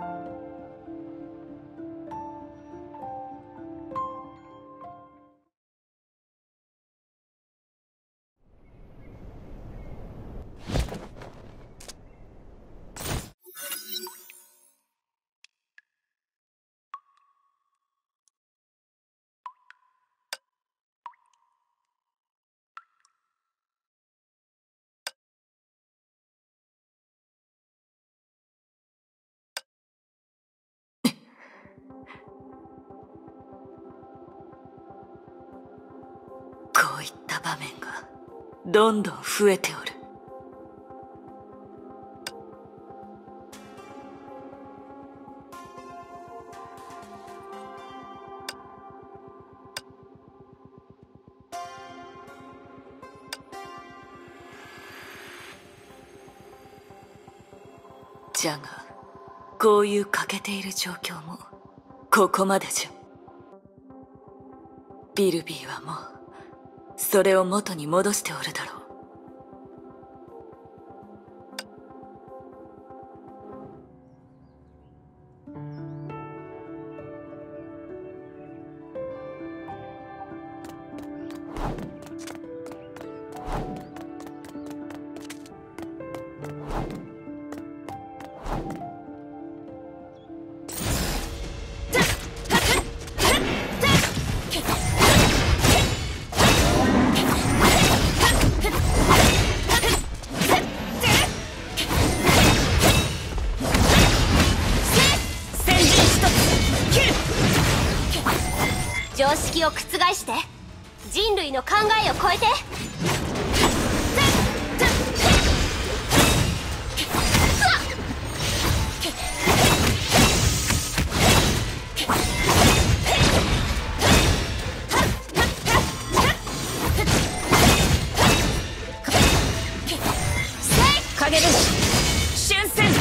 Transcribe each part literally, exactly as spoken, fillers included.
こういった場面がどんどん増えておる。じゃが、こういう欠けている状況もここまでじゃ。ビルビーはもうそれを元に戻しておるだろう。 常識を覆して人類の考えを超えて。影分身瞬戦。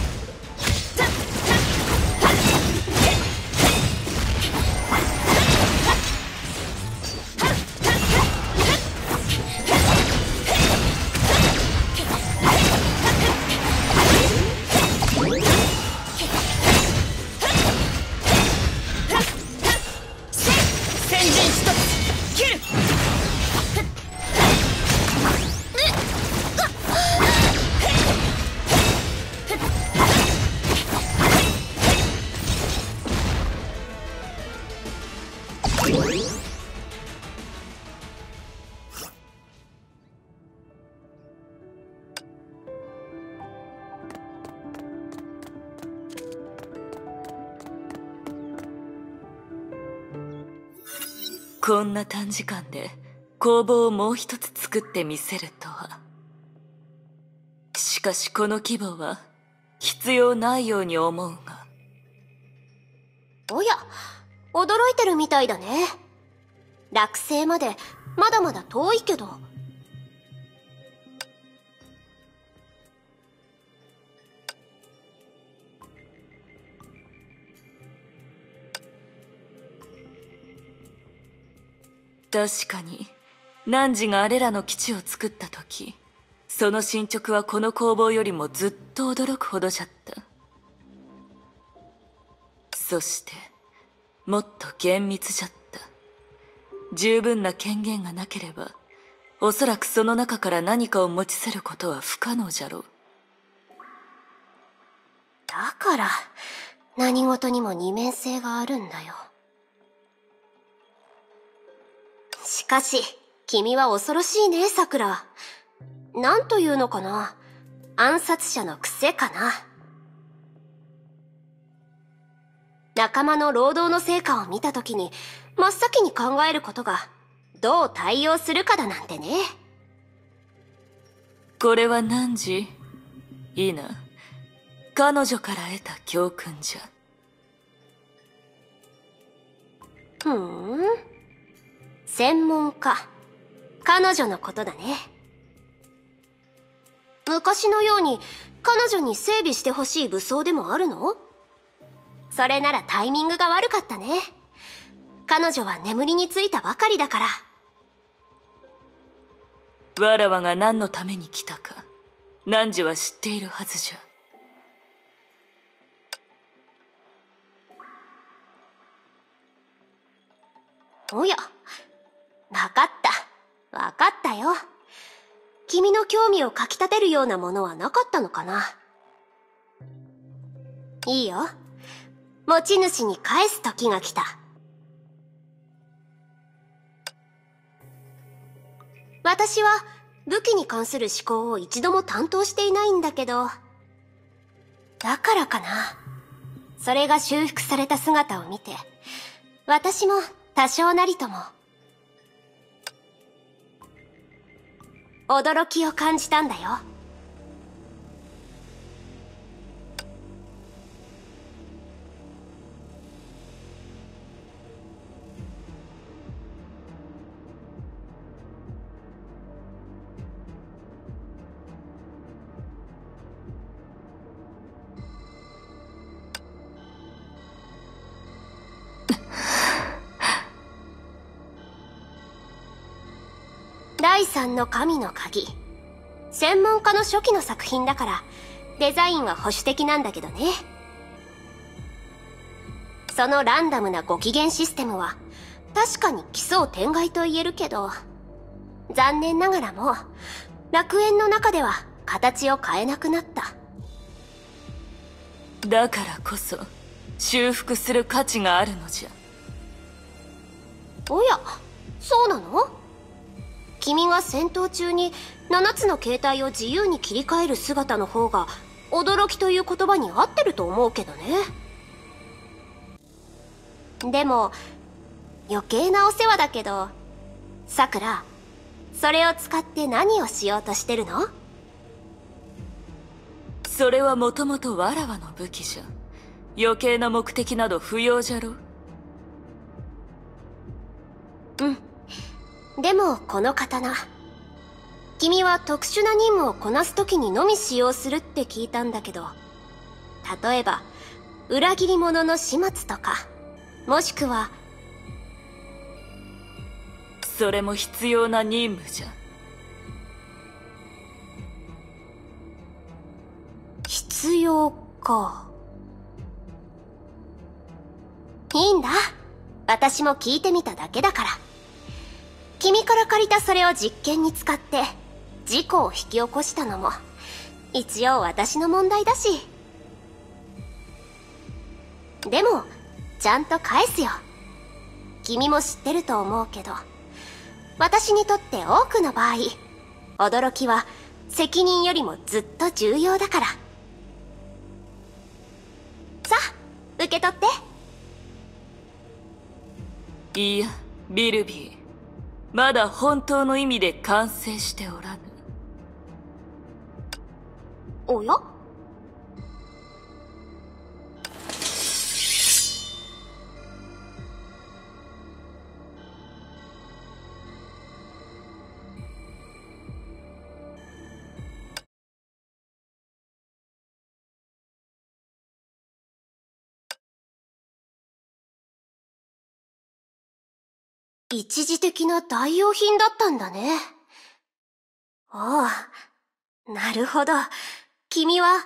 こんな短時間で工房をもう一つ作ってみせるとは。しかしこの規模は必要ないように思うが。 おや、驚いてるみたいだね。落星までまだまだ遠いけど。 確かに汝があれらの基地を作った時、その進捗はこの工房よりもずっと驚くほどじゃった。そしてもっと厳密じゃった。十分な権限がなければおそらくその中から何かを持ち去ることは不可能じゃろう。 だから何事にも二面性があるんだよ。しかし君は恐ろしいね、さくら。なんというのかな、暗殺者の癖かな。仲間の労働の成果を見たときに真っ先に考えることがどう対応するかだなんてね。 これは汝、いいな、彼女から得た教訓じゃ。 ふーん、専門家、彼女のことだね。昔のように彼女に整備してほしい武装でもあるの？それならタイミングが悪かったね。彼女は眠りについたばかりだから。 わらわが何のために来たか、汝は知っているはずじゃ。 おや、わかった。わかったよ。君の興味をかきたてるようなものはなかったのかな。いいよ。持ち主に返す時が来た。私は武器に関する思考を一度も担当していないんだけど、だからかな。それが修復された姿を見て、私も多少なりとも驚きを感じたんだよ。第三の神の鍵。専門家の初期の作品だからデザインは保守的なんだけどね。そのランダムなご機嫌システムは確かに奇想天外と言えるけど、残念ながらもう楽園の中では形を変えなくなった。 だからこそ修復する価値があるのじゃ。 おや、そうなの？君が戦闘中にななつの形態を自由に切り替える姿の方が驚きという言葉に合ってると思うけどね。でも余計なお世話だけど、さくら、それを使って何をしようとしてるの？ それはもともとわらわの武器じゃ。余計な目的など不要じゃろ。 うん。でもこの刀、君は特殊な任務をこなす時にのみ使用するって聞いたんだけど、例えば裏切り者の始末とか、もしくは。 それも必要な任務じゃ。 必要か。いいんだ。私も聞いてみただけだから。君から借りたそれを実験に使って事故を引き起こしたのも一応私の問題だし。でもちゃんと返すよ。君も知ってると思うけど、私にとって多くの場合、驚きは責任よりもずっと重要だから。さあ、受け取って。 いや、ビルビー、まだ本当の意味で完成しておらぬ。 おや？一時的な代用品だったんだね。おう、なるほど。君は。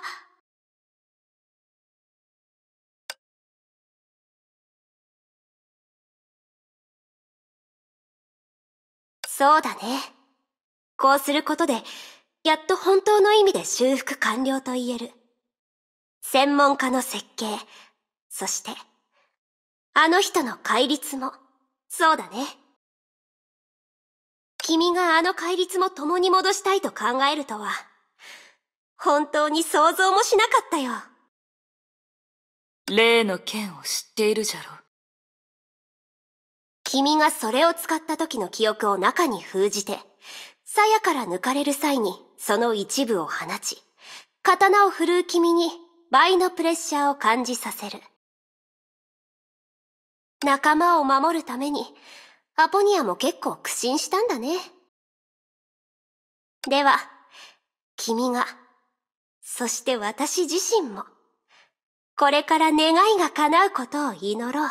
そうだね。こうすることで、やっと本当の意味で修復完了と言える。専門家の設計、そして、あの人の戒律も、そうだね。君があの戒律も共に戻したいと考えるとは、本当に想像もしなかったよ。 例の件を知っているじゃろ。 君がそれを使った時の記憶を中に封じて、鞘から抜かれる際にその一部を放ち、刀を振るう君に倍のプレッシャーを感じさせる。仲間を守るために、アポニアも結構苦心したんだね。では、君が、そして私自身も、これから願いが叶うことを祈ろう。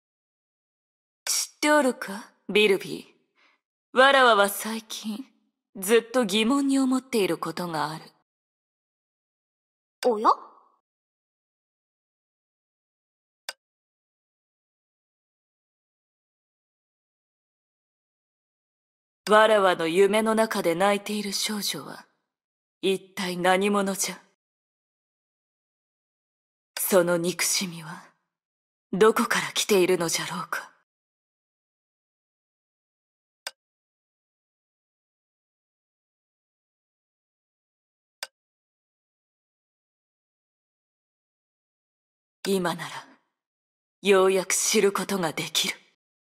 知っておるか、ビルビー。わらわは最近、 ずっと疑問に思っていることがある。 おや？ わらわの夢の中で泣いている少女は一体何者じゃ。その憎しみはどこから来ているのじゃろうか。今ならようやく知ることができる。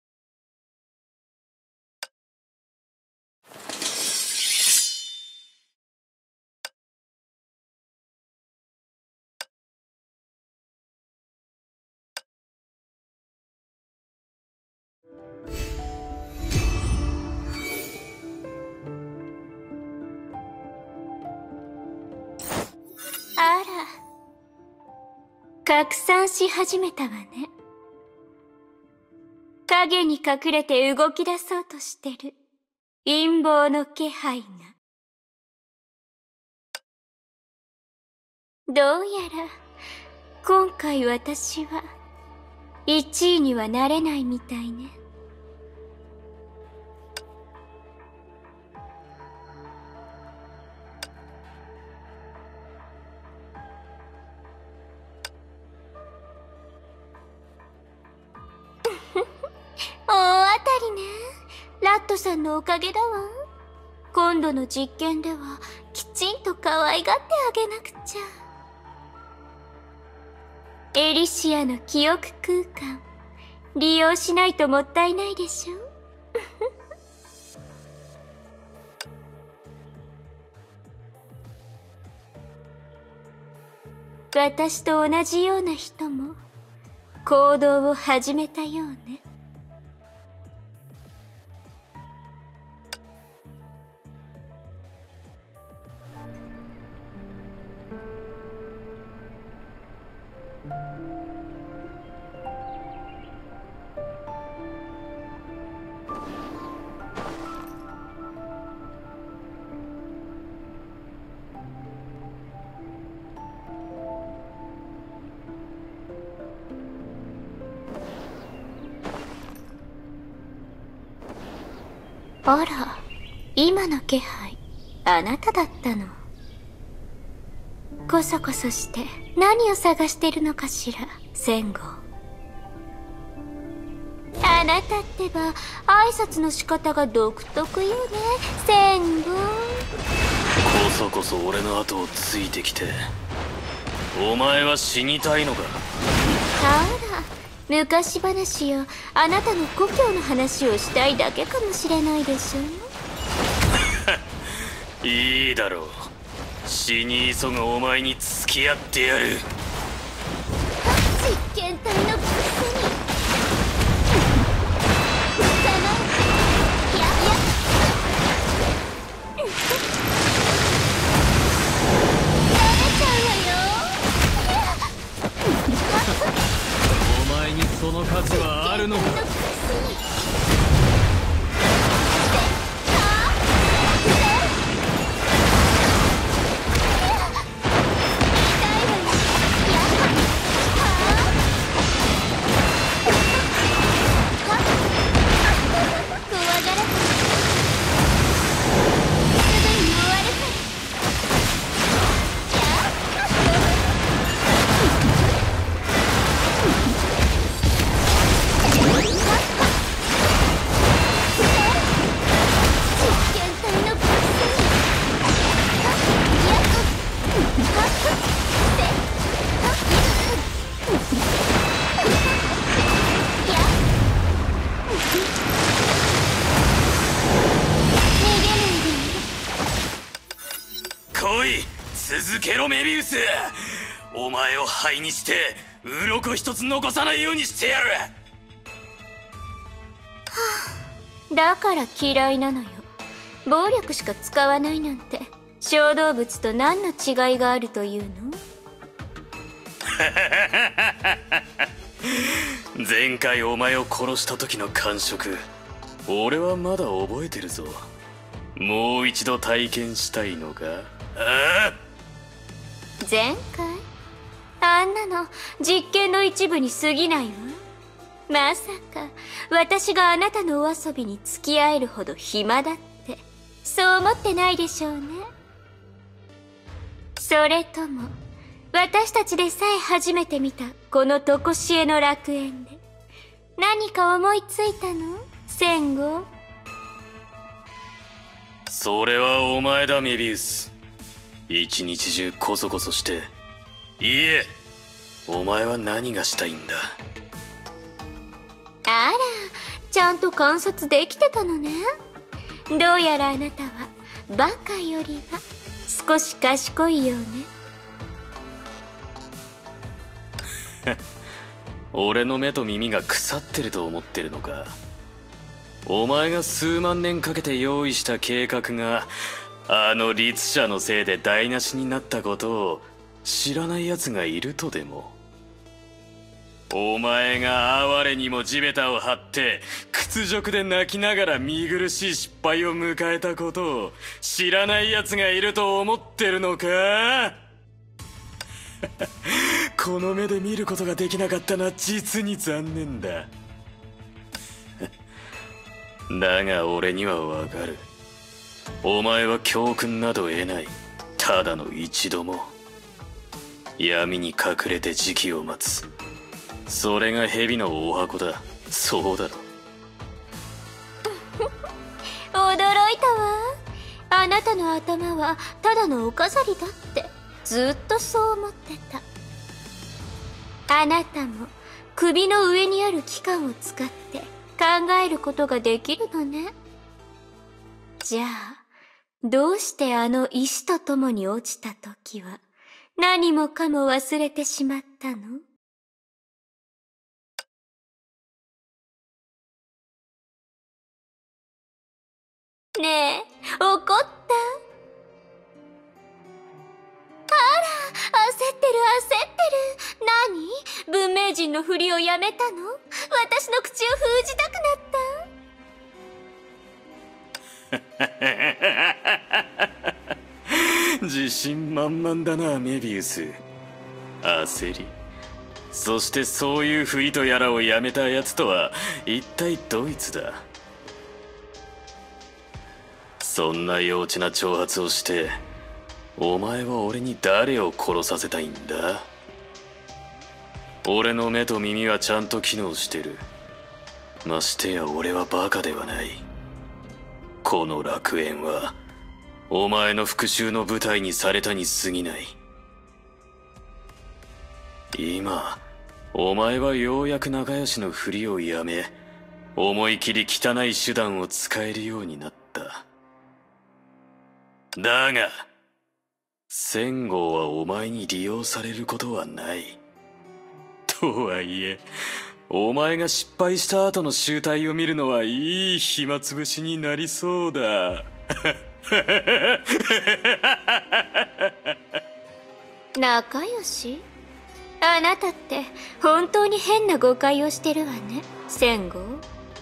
あら、拡散し始めたわね。影に隠れて動き出そうとしてる陰謀の気配が。どうやら今回私はいちいにはなれないみたいね。大当たりね。ラットさんのおかげだわ。今度の実験ではきちんと可愛がってあげなくちゃ。エリシアの記憶空間利用しないともったいないでしょ。私と同じような人も行動を始めたようね。あら、今の気配、あなただったの。こそこそして何を探してるのかしら、千号。あなたってば挨拶の仕方が独特よね、千号。 こそこそ俺の後をついてきて、お前は死にたいのか。 あら、昔話よ。あなたの故郷の話をしたいだけかもしれないでしょ。いいだろう。死に急ぐお前に付き合ってやる。 実験体のくせにその価値はあるのか。続けろメビウス。お前を灰にして鱗一つ残さないようにしてやる。はあ、だから嫌いなのよ。暴力しか使わないなんて小動物と何の違いがあるというの？ 前回お前を殺した時の感触、俺はまだ覚えてるぞ。 もう一度体験したいのか？ああ、 前回あんなの実験の一部に過ぎないわ。まさか私があなたのお遊びに付き合えるほど暇だってそう思ってないでしょうね。それとも私たちでさえ初めて見たこの常しえの楽園で何か思いついたの？戦後。 それはお前だメビウス。一日中コソコソして。いいえ、お前は何がしたいんだ？ あら、ちゃんと観察できてたのね。どうやらあなたはバカよりは少し賢いようね。 俺の目と耳が腐ってると思ってるのか？お前が数万年かけて用意した計画があの律者のせいで台無しになったことを知らない奴がいるとでも？お前が哀れにも地べたを張って屈辱で泣きながら見苦しい失敗を迎えたことを知らない奴がいると思ってるのか？この目で見ることができなかったのは実に残念だ。だが俺にはわかる。お前は教訓など得ない。ただの一度も。闇に隠れて時期を待つ。それが蛇のお箱だ。そうだろ。 驚いたわ。あなたの頭はただのお飾りだってずっとそう思ってた。あなたも首の上にある器官を使って考えることができるのね。じゃあどうしてあの石と共に落ちた時は何もかも忘れてしまったの？ねえ、怒った？あら、焦ってる焦ってる。何？文明人のふりをやめたの？私の口を封じたくなった？ 自信満々だなメビウス。焦り、そしてそういうふりとやらをやめたやつとは一体どいつだ？そんな幼稚な挑発をしてお前は俺に誰を殺させたいんだ？俺の目と耳はちゃんと機能してる。ましてや俺はバカではない。この楽園はお前の復讐の舞台にされたに過ぎない。今お前はようやく仲良しのふりをやめ思い切り汚い手段を使えるようになった。だが千号はお前に利用されることはない。とはいえお前が失敗した後の醜態を見るのはいい暇つぶしになりそうだ。 仲良し？あなたって本当に変な誤解をしてるわね、千号。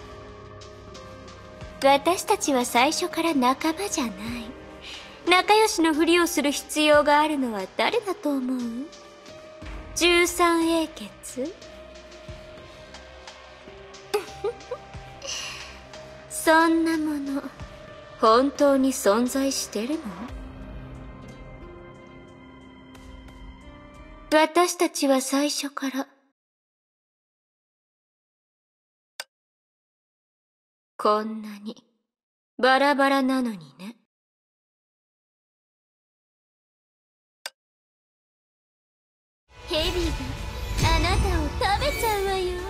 私たちは最初から仲間じゃない。仲良しのふりをする必要があるのは誰だと思う？十三英傑？そんなもの本当に存在してるの？私たちは最初からこんなにバラバラなのにね。ヘビがあなたを食べちゃうわよ。